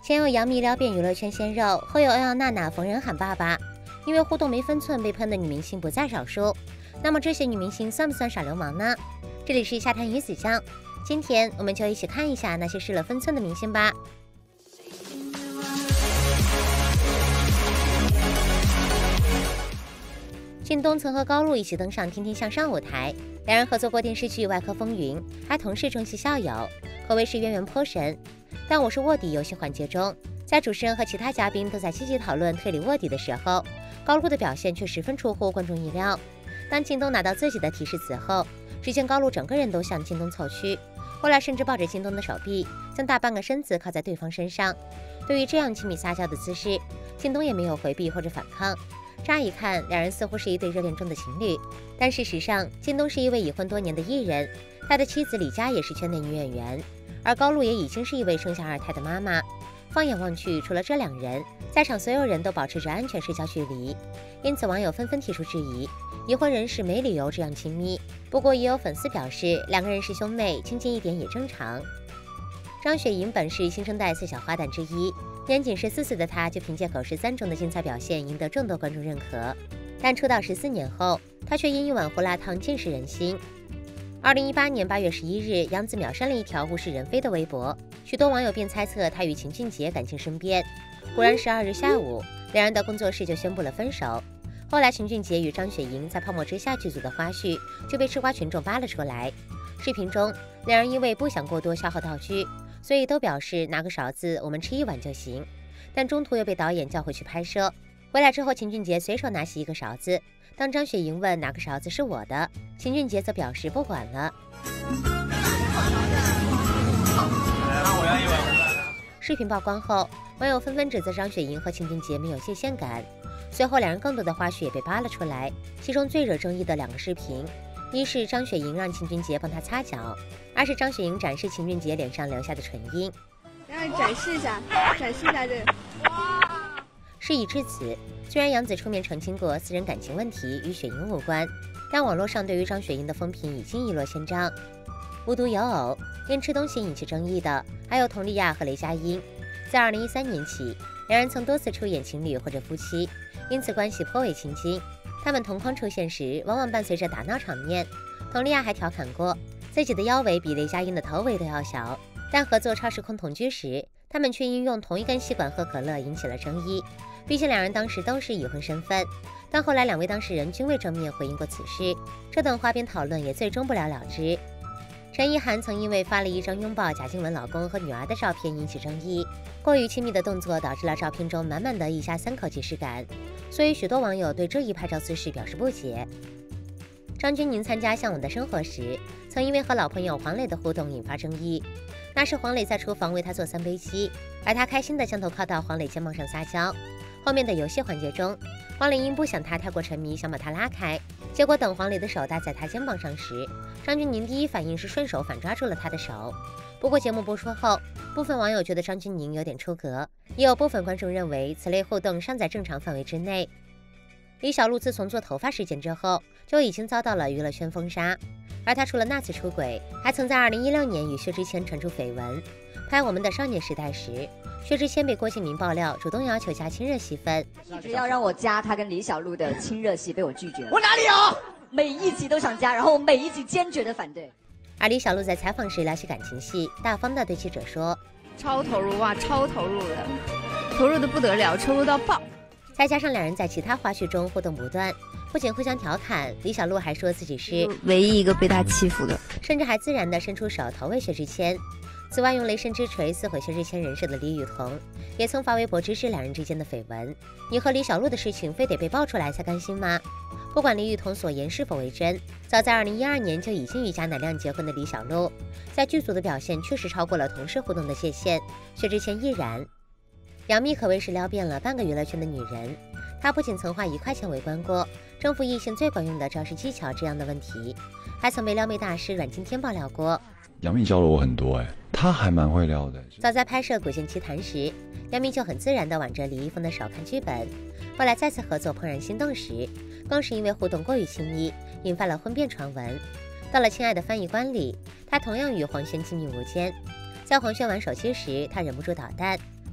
前有杨幂撩遍娱乐圈鲜肉，后有欧阳娜娜逢人喊爸爸，因为互动没分寸被喷的女明星不在少数。那么这些女明星算不算耍流氓呢？这里是夏谈鱼子酱，今天我们就一起看一下那些失了分寸的明星吧。靳东曾和高露一起登上《天天向上》舞台，两人合作过电视剧《外科风云》，还同是中戏校友，可谓是渊源颇深。但我是卧底游戏环节中，在主持人和其他嘉宾都在积极讨论推理卧底的时候，高露的表现却十分出乎观众意料。当靳东拿到自己的提示词后，只见高露整个人都向靳东凑去，后来甚至抱着靳东的手臂，将大半个身子靠在对方身上。对于这样亲密撒娇的姿势，靳东也没有回避或者反抗。乍一看，两人似乎是一对热恋中的情侣，但事实上，靳东是一位已婚多年的艺人，他的妻子李佳也是圈内女演员，而高露也已经是一位生下2胎的妈妈。放眼望去，除了这两人，在场所有人都保持着安全社交距离，因此网友纷纷提出质疑，已婚人士没理由这样亲密。不过也有粉丝表示，两个人是兄妹，亲近一点也正常。张雪迎本是新生代4小花旦之一，年仅14岁的她就凭借《狗十3》中的精彩表现赢得众多观众认可，但出道14年后，她却因一碗胡辣汤尽失人心。2018年8月11日，杨紫秒删了一条物是人非的微博，许多网友便猜测她与秦俊杰感情生变。果然12日下午，两人的工作室就宣布了分手。后来秦俊杰与张雪迎在《泡沫之夏》剧组的花絮就被吃瓜群众扒了出来。视频中，两人因为不想过多消耗道具，所以都表示拿个勺子我们吃一碗就行，但中途又被导演叫回去拍摄。回来之后，秦俊杰随手拿起一个勺子，当张雪迎问哪个勺子是我的，秦俊杰则表示不管了。视频曝光后，网友纷纷指责张雪迎和秦俊杰没有界限感。随后两人更多的花絮也被扒了出来，其中最惹争议的2个视频，一是张雪迎让秦俊杰帮她擦脚，二是张雪迎展示秦俊杰脸上留下的唇印。 让你展示一下这个。 事已至此，虽然杨紫出面澄清过私人感情问题与雪迎无关，但网络上对于张雪迎的风评已经一落千丈。无独有偶，因吃东西引起争议的还有佟丽娅和雷佳音。自2013年起，两人曾多次出演情侣或者夫妻，因此关系颇为亲近。他们同框出现时，往往伴随着打闹场面。佟丽娅还调侃过自己的腰围比雷佳音的头围都要小，但合作超时空同居时，他们却因用同一根吸管喝可乐引起了争议。毕竟两人当时都是已婚身份，但后来2位当事人均未正面回应过此事，这等花边讨论也最终不了了之。陈意涵曾因为发了一张拥抱贾静雯老公和女儿的照片引起争议，过于亲密的动作导致了照片中满满的一家3口即视感，所以许多网友对这一拍照姿势表示不解。张钧甯参加《向往的生活》时，曾因为和老朋友黄磊的互动引发争议。那时黄磊在厨房为他做3杯鸡，而他开心地将头靠到黄磊肩膀上撒娇。后面的游戏环节中，黄磊因不想他太过沉迷，想把他拉开，结果等黄磊的手搭在他肩膀上时，张钧甯第一反应是顺手反抓住了他的手。不过节目播出后，部分网友觉得张钧甯有点出格，也有部分观众认为此类互动尚在正常范围之内。李小璐自从做头发事件之后，就已经遭到了娱乐圈封杀，而她除了那次出轨，还曾在2016年与薛之谦传出绯闻。拍《我们的少年时代》时，薛之谦被郭敬明爆料主动要求加亲热戏份， 一直要让我加他跟李小璐的亲热戏，被我拒绝了。 我哪里有？ 每一集都想加，然后每一集坚决的反对。 而李小璐在采访时聊起感情戏，大方的对记者说：“ 超投入哇，超投入的，投入的不得了，投入到爆。” 再加上两人在其他花絮中互动不断，不仅互相调侃，李小璐还说自己是唯一一个被他欺负的， 甚至还自然地伸出手投喂薛之谦。此外，用雷神之锤撕毁薛之谦人设的李雨桐，也曾发微博直指两人之间的绯闻。你和李小璐的事情非得被爆出来才甘心吗？不管李雨桐所言是否为真，早在2012年就已经与贾乃亮结婚的李小璐，在剧组的表现确实超过了同事互动的界限，薛之谦亦然。杨幂可谓是撩遍了半个娱乐圈的女人，她不仅曾花1块钱围观过征服异性最管用的招式技巧这样的问题，还曾被撩妹大师阮经天爆料过。 杨幂教了我很多，她还蛮会撩的。 早在拍摄《古剑奇谭》时，杨幂就很自然地挽着李易峰的手看剧本。后来再次合作《怦然心动》时，更是因为互动过于亲密，引发了婚变传闻。到了《亲爱的翻译官》里，她同样与黄轩亲密无间。在黄轩玩手机时，她忍不住捣蛋，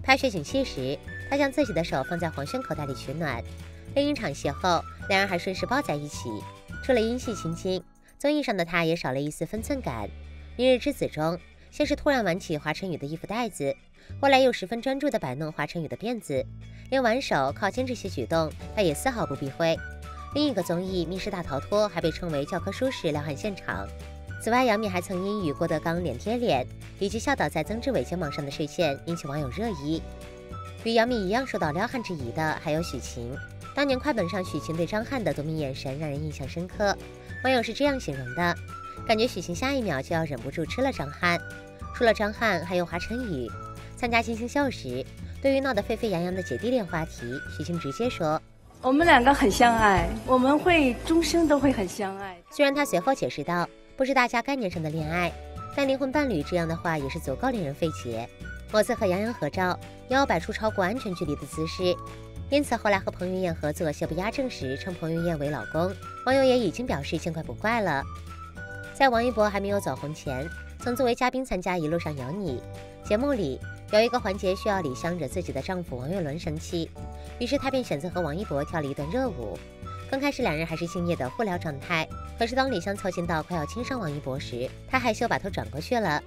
拍血景戏时，他将自己的手放在黄轩口袋里取暖。另一场戏后，两人还顺势抱在一起。除了因戏亲近，综艺上的他也少了一丝分寸感。《明日之子》中，先是突然挽起华晨宇的衣服带子，后来又十分专注地摆弄华晨宇的辫子，连挽手靠肩这些举动，他也丝毫不避讳。另一个综艺《密室大逃脱》还被称为教科书式撩汉现场。此外，杨幂还曾因与郭德纲脸贴脸，以及笑倒在曾志伟肩膀上的事件引起网友热议。与杨幂一样受到撩汉之疑的还有许晴。当年快本上许晴对张翰的夺命眼神让人印象深刻，网友是这样形容的：感觉许晴下一秒就要忍不住吃了张翰。除了张翰，还有华晨宇。参加金星秀时，对于闹得沸沸扬扬的姐弟恋话题，许晴直接说：“ 我们两个很相爱，我们会终生都会很相爱。” 虽然他随后解释道，不是大家概念上的恋爱，但灵魂伴侣这样的话也是足够令人费解。某次和杨洋合照，也要摆出超过安全距离的姿势，因此后来和彭于晏合作《邪不压正》时称彭于晏为老公，网友也已经表示见怪不怪了。在王一博还没有走红前，曾作为嘉宾参加《一路上有你》节目里，有一个环节需要李湘惹自己的丈夫王岳伦生气，于是她便选择和王一博跳了一段热舞。刚开始两人还是敬业的互聊状态，可是当李湘凑近到快要亲上王一博时，她害羞把头转过去了。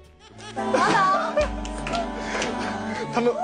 他们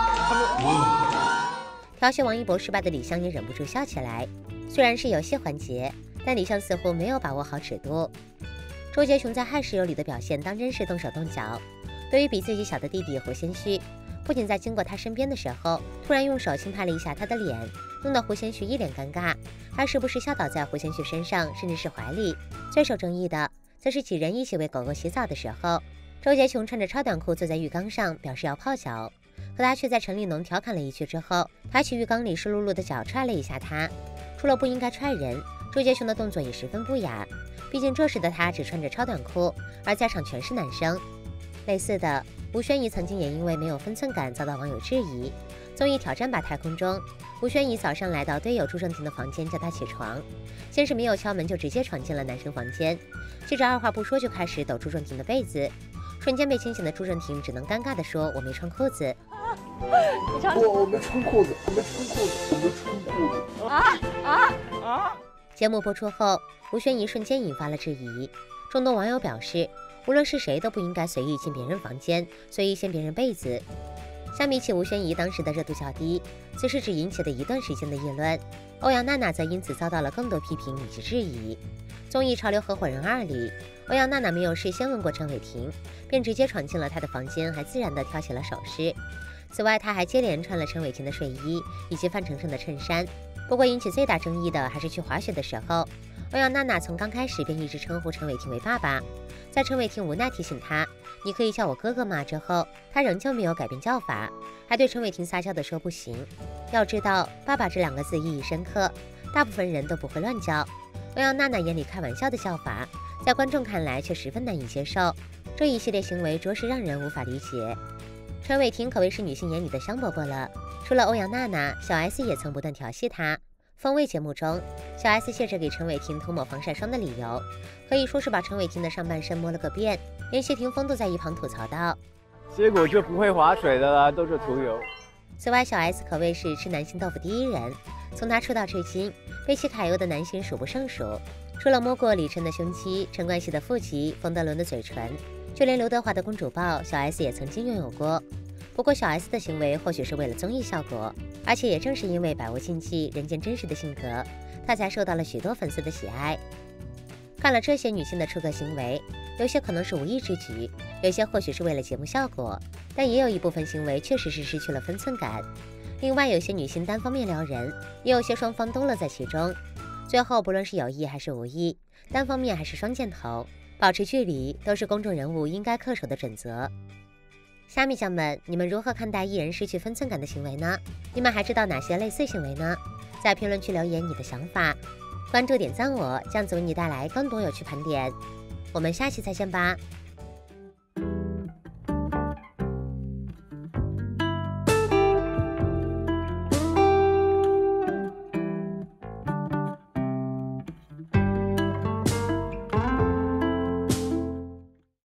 调戏王一博失败的李湘也忍不住笑起来。虽然是游戏环节，但李湘似乎没有把握好尺度。周杰雄在《害室友》里的表现当真是动手动脚。对于比自己小的弟弟胡先煦，不仅在经过他身边的时候突然用手轻拍了一下他的脸，弄得胡先煦一脸尴尬，还时不时笑倒在胡先煦身上，甚至是怀里。最受争议的则是几人一起为狗狗洗澡的时候，周杰雄穿着超短裤坐在浴缸上，表示要泡脚，可他却在陈立农调侃了一句之后，抬起浴缸里湿漉漉的脚踹了一下他。除了不应该踹人，周杰雄的动作也十分不雅，毕竟这时的他只穿着超短裤，而在场全是男生。类似的，吴宣仪曾经也因为没有分寸感遭到网友质疑。综艺挑战吧太空中，吴宣仪早上来到队友朱正廷的房间叫他起床，先是没有敲门就直接闯进了男生房间，接着二话不说就开始抖朱正廷的被子，瞬间被惊醒的朱正廷只能尴尬地说：“我没穿裤子。” 我没穿裤子，我没穿裤子，我没穿裤子。 节目播出后，吴宣仪瞬间引发了质疑，众多网友表示，无论是谁都不应该随意进别人房间，随意掀别人被子。相比起吴宣仪当时的热度较低，此事只引起了一段时间的议论，欧阳娜娜则因此遭到了更多批评以及质疑。综艺《潮流合伙人2》里，欧阳娜娜没有事先问过陈伟霆，便直接闯进了他的房间，还自然地跳起了手势。此外，她还接连穿了陈伟霆的睡衣以及范丞丞的衬衫。不过引起最大争议的还是去滑雪的时候，欧阳娜娜从刚开始便一直称呼陈伟霆为爸爸，在陈伟霆无奈提醒她“你可以叫我哥哥吗”之后，她仍旧没有改变叫法，还对陈伟霆撒娇地说不行。要知道，爸爸这2个字意义深刻，大部分人都不会乱叫。欧阳娜娜眼里开玩笑的叫法，在观众看来却十分难以接受，这一系列行为着实让人无法理解。陈伟霆可谓是女性眼里的香饽饽了，除了欧阳娜娜，小 S 也曾不断调戏他。风味节目中，小 S 借着给陈伟霆涂抹防晒霜的理由，可以说是把陈伟霆的上半身摸了个遍，连谢霆锋都在一旁吐槽道：“ 结果就不会划水的啦，都是涂油。” 此外，小 S 可谓是吃男性豆腐第一人，从她出道至今，背弃揩油的男星数不胜数。除了摸过李晨的胸肌、陈冠希的腹肌、冯德伦的嘴唇，就连刘德华的公主抱，小 S 也曾经拥有过。不过小 S 的行为或许是为了综艺效果，而且也正是因为百无禁忌、人间真实的性格，她才受到了许多粉丝的喜爱。看了这些女性的出格行为，有些可能是无意之举，有些或许是为了节目效果，但也有一部分行为确实是失去了分寸感。另外，有些女星单方面撩人，也有些双方都乐在其中，最后不论是有意还是无意，单方面还是双箭头，保持距离都是公众人物应该恪守的准则。虾米酱们，你们如何看待艺人失去分寸感的行为呢？你们还知道哪些类似行为呢？在评论区留言你的想法，关注点赞我，这样子为你带来更多有趣盘点。我们下期再见吧。